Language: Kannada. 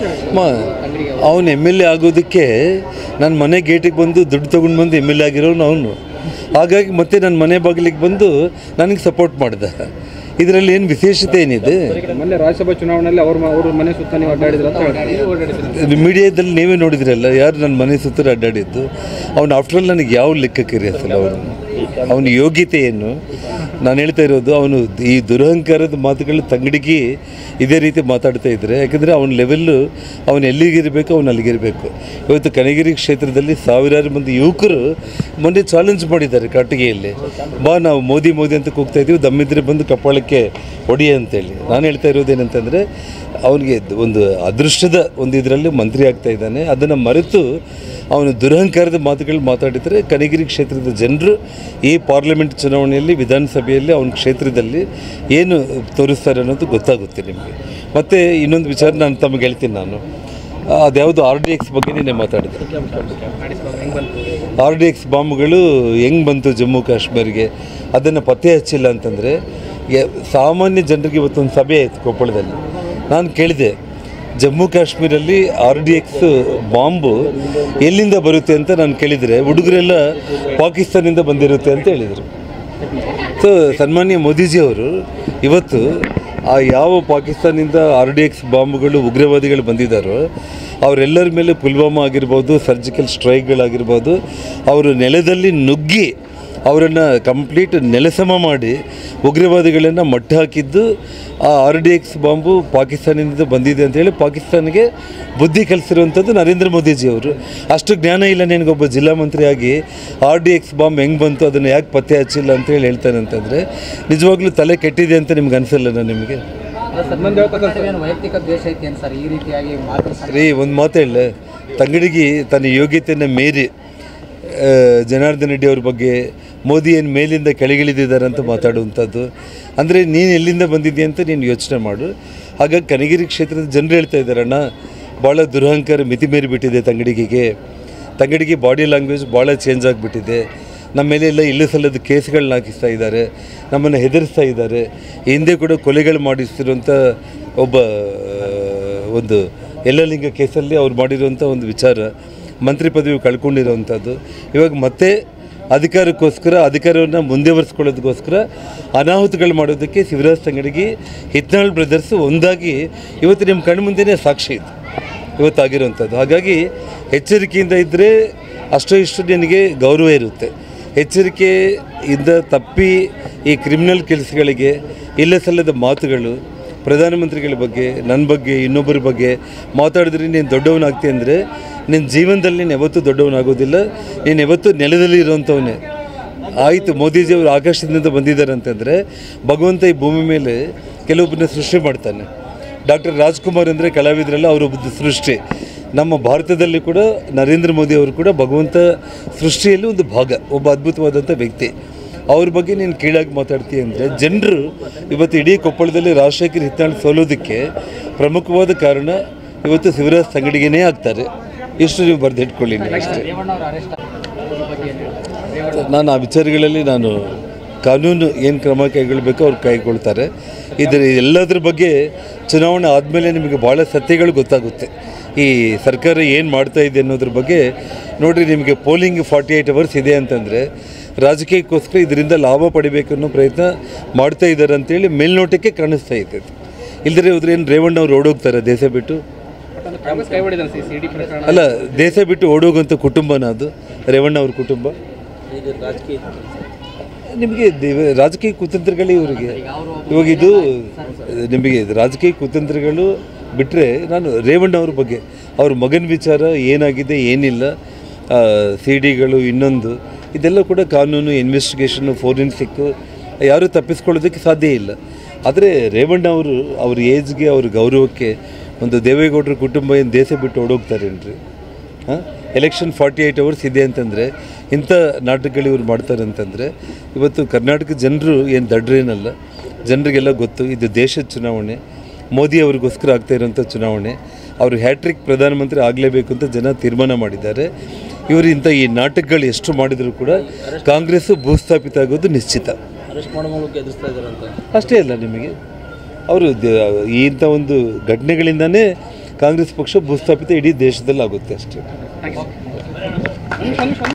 ಅವನು MLA ಆಗೋದಕ್ಕೆ ನನ್ನ ಮನೆ ಗೇಟಿಗೆ ಬಂದು ದುಡ್ಡು ತೊಗೊಂಡು ಬಂದು MLA ಆಗಿರೋನು ಅವನು. ಹಾಗಾಗಿ ಮತ್ತೆ ನನ್ನ ಮನೆ ಬಾಗಿಲಿಗೆ ಬಂದು ನನಗೆ ಸಪೋರ್ಟ್ ಮಾಡಿದ. ಇದರಲ್ಲಿ ಏನು ವಿಶೇಷತೆ ಏನಿದೆ? ಮೊನ್ನೆ ರಾಜ್ಯಸಭಾ ಚುನಾವಣೆಯಲ್ಲಿ ಅವ್ರ ಮನೆ ಸುತ್ತ ನೀವು ಅಡ್ಡಾಡಿದ್ರೆ ಮೀಡಿಯಾದಲ್ಲಿ ನೀವೇ ನೋಡಿದ್ರಲ್ಲ, ಯಾರು ನನ್ನ ಮನೆ ಸುತ್ತ ಅಡ್ಡಾಡಿದ್ದು. ಅವನು ಆಫ್ಟರ್ ನನಗೆ ಯಾವ ಲೆಕ್ಕಕ್ಕೆ ಅಸಲು ಅವನ ಯೋಗ್ಯತೆ ಏನು? ನಾನು ಹೇಳ್ತಾ ಇರೋದು, ಅವನು ಈ ದುರಹಂಕಾರದ ಮಾತುಗಳು ತಂಗಡಿಗೆ ಇದೇ ರೀತಿ ಮಾತಾಡ್ತಾ ಇದ್ದರೆ, ಯಾಕೆಂದರೆ ಅವನ ಲೆವೆಲ್ಲು ಅವನು ಎಲ್ಲಿಗಿರಬೇಕು ಅವನು ಅಲ್ಲಿಗಿರಬೇಕು. ಇವತ್ತು ಕನಗಿರಿ ಕ್ಷೇತ್ರದಲ್ಲಿ ಸಾವಿರಾರು ಮಂದಿ ಯುವಕರು ಮೊನ್ನೆ ಚಾಲೆಂಜ್ ಮಾಡಿದ್ದಾರೆ ಕಾಟಿಗೆಯಲ್ಲಿ, ಬಾ ನಾವು ಮೋದಿ ಮೋದಿ ಅಂತ ಕೂಗ್ತಾ ಇದ್ದೀವಿ, ದಮ್ಮಿದ್ರೆ ಬಂದು ಕಪಾಳಕ್ಕೆ ಹೊಡಿಯ ಅಂತೇಳಿ. ನಾನು ಹೇಳ್ತಾ ಇರೋದೇನಂತಂದರೆ, ಅವನಿಗೆ ಒಂದು ಅದೃಷ್ಟದ ಒಂದು ಇದರಲ್ಲಿ ಮಂತ್ರಿ ಆಗ್ತಾ ಇದ್ದಾನೆ. ಅದನ್ನು ಮರೆತು ಅವನು ದುರಹಂಕಾರದ ಮಾತುಗಳು ಮಾತಾಡಿದರೆ ಕನಗಿರಿ ಕ್ಷೇತ್ರದ ಜನರು ಈ ಪಾರ್ಲಿಮೆಂಟ್ ಚುನಾವಣೆಯಲ್ಲಿ ವಿಧಾನಸಭೆಯಲ್ಲಿ ಅವನ ಕ್ಷೇತ್ರದಲ್ಲಿ ಏನು ತೋರಿಸ್ತಾರೆ ಅನ್ನೋದು ಗೊತ್ತಾಗುತ್ತೆ ನಿಮಗೆ. ಮತ್ತು ಇನ್ನೊಂದು ವಿಚಾರ ನಾನು ತಮಗೆ ಹೇಳ್ತೀನಿ, ನಾನು ಅದ್ಯಾವುದು RDX ಬಗ್ಗೆ ನೀನೆ ಮಾತಾಡಿದೆ. RDX ಬಾಂಬ್ಗಳು ಹೆಂಗೆ ಬಂತು ಜಮ್ಮು ಕಾಶ್ಮೀರಿಗೆ, ಅದನ್ನು ಪತ್ತೆ ಹಚ್ಚಿಲ್ಲ ಅಂತಂದರೆ ಸಾಮಾನ್ಯ ಜನರಿಗೆ ಇವತ್ತೊಂದು ಸಭೆ ಆಯಿತು ಕೊಪ್ಪಳದಲ್ಲಿ. ನಾನು ಕೇಳಿದೆ, ಜಮ್ಮು ಕಾಶ್ಮೀರಲ್ಲಿ RDX ಬಾಂಬು ಎಲ್ಲಿಂದ ಬರುತ್ತೆ ಅಂತ ನಾನು ಕೇಳಿದರೆ, ಹುಡುಗರೆಲ್ಲ ಪಾಕಿಸ್ತಾನದಿಂದ ಬಂದಿರುತ್ತೆ ಅಂತ ಹೇಳಿದರು. ಸೊ ಸನ್ಮಾನ್ಯ ಮೋದಿಜಿಯವರು ಇವತ್ತು ಆ ಯಾವ ಪಾಕಿಸ್ತಾನದಿಂದ RDX ಬಾಂಬುಗಳು ಉಗ್ರವಾದಿಗಳು ಬಂದಿದ್ದಾರೋ ಅವರೆಲ್ಲರ ಮೇಲೆ ಪುಲ್ವಾಮಾ ಆಗಿರ್ಬೋದು, ಸರ್ಜಿಕಲ್ ಸ್ಟ್ರೈಕ್ಗಳಾಗಿರ್ಬೋದು, ಅವರು ನೆಲದಲ್ಲಿ ನುಗ್ಗಿ ಅವರನ್ನು ಕಂಪ್ಲೀಟ್ ನೆಲಸಮ ಮಾಡಿ ಉಗ್ರವಾದಿಗಳನ್ನು ಮಟ್ಟ ಹಾಕಿದ್ದು ಆ RDX ಬಾಂಬು ಪಾಕಿಸ್ತಾನದಿಂದ ಬಂದಿದೆ ಅಂತೇಳಿ ಪಾಕಿಸ್ತಾನಿಗೆ ಬುದ್ಧಿ ಕಲಿಸಿರುವಂಥದ್ದು ನರೇಂದ್ರ ಮೋದಿಜಿಯವರು. ಅಷ್ಟು ಜ್ಞಾನ ಇಲ್ಲ ನಿನಗೊಬ್ಬ ಜಿಲ್ಲಾ ಮಂತ್ರಿಯಾಗಿ RDX ಬಾಂಬ್ ಹೆಂಗೆ ಬಂತು, ಅದನ್ನು ಯಾಕೆ ಪತ್ತೆ ಹಚ್ಚಿಲ್ಲ ಅಂತೇಳಿ ಹೇಳ್ತಾನೆ ಅಂತಂದರೆ ನಿಜವಾಗ್ಲೂ ತಲೆ ಕೆಟ್ಟಿದೆ ಅಂತ ನಿಮ್ಗೆ ಅನಿಸಲ್ಲ? ನಿಮಗೆ ರೀ ಒಂದು ಮಾತು ಹೇಳ, ತಂಗಡಿಗೆ ತನ್ನ ಯೋಗ್ಯತೆಯನ್ನು ಮೀರಿ ಜನಾರ್ದನ್ ರೆಡ್ಡಿ ಅವ್ರ ಬಗ್ಗೆ ಮೋದಿ ಏನು ಮೇಲಿಂದ ಕೆಳಗಿಳಿದಿದ್ದಾರೆ ಅಂತ ಮಾತಾಡುವಂಥದ್ದು. ಅಂದರೆ ನೀನು ಎಲ್ಲಿಂದ ಬಂದಿದ್ದೀಯ ಅಂತ ನೀನು ಯೋಚನೆ ಮಾಡು. ಹಾಗಾಗಿ ಕನಗಿರಿ ಕ್ಷೇತ್ರದ ಜನರು ಹೇಳ್ತಾ ಇದ್ದಾರಣ್ಣ, ಭಾಳ ದುರಹಂಕಾರ ಮಿತಿ ಮೀರಿಬಿಟ್ಟಿದೆ ತಂಗಡಿಗೆ ಬಾಡಿ ಲ್ಯಾಂಗ್ವೇಜ್ ಭಾಳ ಚೇಂಜ್ ಆಗಿಬಿಟ್ಟಿದೆ. ನಮ್ಮ ಮೇಲೆ ಎಲ್ಲ ಇಲ್ಲ ಸಲ್ಲದ ಕೇಸ್ಗಳನ್ನ ಹಾಕಿಸ್ತಾ ಇದ್ದಾರೆ, ನಮ್ಮನ್ನು ಹೆದರಿಸ್ತಾ ಇದ್ದಾರೆ. ಹಿಂದೆ ಕೂಡ ಕೊಲೆಗಳು ಮಾಡಿಸ್ತಿರುವಂಥ ಒಬ್ಬ ಒಂದು ಯಲ್ಲಲಿಂಗ ಕೇಸಲ್ಲಿ ಅವ್ರು ಮಾಡಿರುವಂಥ ಒಂದು ವಿಚಾರ, ಮಂತ್ರಿ ಪದವಿ ಕಳ್ಕೊಂಡಿರೋವಂಥದ್ದು. ಇವಾಗ ಮತ್ತೆ ಅಧಿಕಾರವನ್ನು ಮುಂದುವರಿಸ್ಕೊಳ್ಳೋದಕ್ಕೋಸ್ಕರ ಅನಾಹುತಗಳು ಮಾಡೋದಕ್ಕೆ ಶಿವರಾಜ್ ತಂಗಡಿಗೆ, ಹಿತ್ನಾಳ್ ಬ್ರದರ್ಸು ಒಂದಾಗಿ ಇವತ್ತು ನಿಮ್ಮ ಕಣ್ಣು ಮುಂದೆಯೇ ಸಾಕ್ಷಿ ಇದು ಇವತ್ತಾಗಿರೋವಂಥದ್ದು. ಹಾಗಾಗಿ ಎಚ್ಚರಿಕೆಯಿಂದ ಇದ್ದರೆ ಅಷ್ಟೋ ಇಷ್ಟು ನಿನಗೆ ಗೌರವ ಇರುತ್ತೆ. ಎಚ್ಚರಿಕೆಯಿಂದ ತಪ್ಪಿ ಈ ಕ್ರಿಮಿನಲ್ ಕೆಲಸಗಳಿಗೆ ಇಲ್ಲ ಸಲ್ಲದ ಮಾತುಗಳು ಪ್ರಧಾನಮಂತ್ರಿಗಳ ಬಗ್ಗೆ, ನನ್ನ ಬಗ್ಗೆ, ಇನ್ನೊಬ್ಬರ ಬಗ್ಗೆ ಮಾತಾಡಿದ್ರೆ ನೀನು ದೊಡ್ಡವನಾಗ್ತೀಯ ಅಂದರೆ ನಿನ್ನ ಜೀವನದಲ್ಲಿ ನೀನು ಯಾವತ್ತೂ ದೊಡ್ಡವನಾಗೋದಿಲ್ಲ. ನೀನು ಯಾವತ್ತೂ ನೆಲದಲ್ಲಿ ಇರೋವಂಥವನ್ನೇ. ಆಯಿತು, ಮೋದಿಜಿಯವರು ಆಕಾಶದಿಂದ ಬಂದಿದ್ದಾರೆ ಅಂತಂದರೆ ಭಗವಂತ ಈ ಭೂಮಿ ಮೇಲೆ ಕೆಲವೊಬ್ಬರನ್ನ ಸೃಷ್ಟಿ ಮಾಡ್ತಾನೆ. ಡಾಕ್ಟರ್ ರಾಜ್ಕುಮಾರ್ ಅಂದರೆ ಕಲಾವಿದರಲ್ಲ, ಅವರೊಬ್ಬ ಸೃಷ್ಟಿ. ನಮ್ಮ ಭಾರತದಲ್ಲಿ ಕೂಡ ನರೇಂದ್ರ ಮೋದಿ ಅವರು ಕೂಡ ಭಗವಂತ ಸೃಷ್ಟಿಯಲ್ಲಿ ಒಂದು ಭಾಗ, ಒಬ್ಬ ಅದ್ಭುತವಾದಂಥ ವ್ಯಕ್ತಿ. ಅವ್ರ ಬಗ್ಗೆ ನೀನು ಕೀಳಾಗಿ ಮಾತಾಡ್ತೀಯ ಅಂದರೆ ಜನರು ಇವತ್ತು ಇಡೀ ಕೊಪ್ಪಳದಲ್ಲಿ ರಾಜಶೇಖರ್ ಹಿತ್ನಾಳ್ ಸೋಲೋದಕ್ಕೆ ಪ್ರಮುಖವಾದ ಕಾರಣ ಇವತ್ತು ಶಿವರಾಜ್ ತಂಗಡಿಗೆನೇ ಆಗ್ತಾರೆ. ಇಷ್ಟು ನೀವು ಬರೆದಿಟ್ಕೊಳ್ಳಿ ಅಷ್ಟೇ. ನಾನು ಆ ವಿಚಾರಗಳಲ್ಲಿ ಕಾನೂನು ಏನು ಕ್ರಮ ಕೈಗೊಳ್ಳಬೇಕು ಅವ್ರು ಕೈಗೊಳ್ತಾರೆ. ಎಲ್ಲದ್ರ ಬಗ್ಗೆ ಚುನಾವಣೆ ಆದಮೇಲೆ ನಿಮಗೆ ಭಾಳ ಸತ್ಯಗಳು ಗೊತ್ತಾಗುತ್ತೆ. ಈ ಸರ್ಕಾರ ಏನು ಮಾಡ್ತಾ ಇದೆ ಅನ್ನೋದ್ರ ಬಗ್ಗೆ ನೋಡಿರಿ. ನಿಮಗೆ ಪೋಲಿಂಗ್ 48 ಅವರ್ಸ್ ಇದೆ ಅಂತಂದರೆ ರಾಜಕೀಯಕ್ಕೋಸ್ಕರ ಇದರಿಂದ ಲಾಭ ಪಡಿಬೇಕು ಅನ್ನೋ ಪ್ರಯತ್ನ ಮಾಡ್ತಾ ಇದ್ದಾರೆ ಅಂತೇಳಿ ಮೇಲ್ನೋಟಕ್ಕೆ ಕಾಣಿಸ್ತಾ ಇದೆ. ಇಲ್ಲದ್ರೆ ಹೋದ್ರೆ ಏನು ರೇವಣ್ಣವ್ರು ಓಡೋಗ್ತಾರೆ ದೇಶ ಬಿಟ್ಟು? ಅಲ್ಲ, ದೇಶ ಬಿಟ್ಟು ಓಡೋಗುವಂಥ ಕುಟುಂಬನ ಅದು ರೇವಣ್ಣವ್ರ ಕುಟುಂಬ. ನಿಮಗೆ ರಾಜಕೀಯ ಕುತಂತ್ರಗಳೇ ಇವರಿಗೆ. ಇವಾಗ ಇದು ನಿಮಗೆ ರಾಜಕೀಯ ಕುತಂತ್ರಗಳು ಬಿಟ್ಟರೆ, ನಾನು ರೇವಣ್ಣವ್ರ ಬಗ್ಗೆ, ಅವ್ರ ಮಗನ ವಿಚಾರ ಏನಾಗಿದೆ ಏನಿಲ್ಲ, CDಗಳು ಇನ್ನೊಂದು, ಇದೆಲ್ಲ ಕೂಡ ಕಾನೂನು, ಇನ್ವೆಸ್ಟಿಗೇಷನು, ಫೋರೆನ್ಸಿಕ್ಕು ಯಾರೂ ತಪ್ಪಿಸ್ಕೊಳ್ಳೋದಕ್ಕೆ ಸಾಧ್ಯ ಇಲ್ಲ. ಆದರೆ ರೇವಣ್ಣ ಅವರು ಅವ್ರ ಏಜ್ಗೆ, ಅವ್ರ ಗೌರವಕ್ಕೆ ಒಂದು ದೇವೇಗೌಡರ ಕುಟುಂಬ ಏನು ದೇಶ ಬಿಟ್ಟು ಓಡೋಗ್ತಾರೇನ್ರಿ? ಎಲೆಕ್ಷನ್ 48 ಅವರ್ಸ್ ಇದೆ ಅಂತಂದರೆ ಇಂಥ ನಾಟಕಗಳು ಇವ್ರು ಮಾಡ್ತಾರೆ ಅಂತಂದರೆ, ಇವತ್ತು ಕರ್ನಾಟಕ ಜನರು ಏನು ದಡ್ರೇನಲ್ಲ, ಜನರಿಗೆಲ್ಲ ಗೊತ್ತು ಇದು ದೇಶದ ಚುನಾವಣೆ, ಮೋದಿ ಅವ್ರಿಗೋಸ್ಕರ ಆಗ್ತಾ ಇರೋಂಥ ಚುನಾವಣೆ. ಅವರು ಹ್ಯಾಟ್ರಿಕ್ ಪ್ರಧಾನಮಂತ್ರಿ ಆಗಲೇಬೇಕು ಅಂತ ಜನ ತೀರ್ಮಾನ ಮಾಡಿದ್ದಾರೆ. ಇವರು ಇಂಥ ಈ ನಾಟಕಗಳು ಎಷ್ಟು ಮಾಡಿದರೂ ಕೂಡ ಕಾಂಗ್ರೆಸ್ಸು ಭೂಸ್ಥಾಪಿತ ಆಗೋದು ನಿಶ್ಚಿತ. ಅಷ್ಟೇ ಅಲ್ಲ, ನಿಮಗೆ ಅವರು ಇಂಥ ಒಂದು ಘಟನೆಗಳಿಂದನೇ ಕಾಂಗ್ರೆಸ್ ಪಕ್ಷ ಭೂಸ್ಥಾಪಿತ ಇಡೀ ದೇಶದಲ್ಲಿ ಆಗುತ್ತೆ ಅಷ್ಟೇ.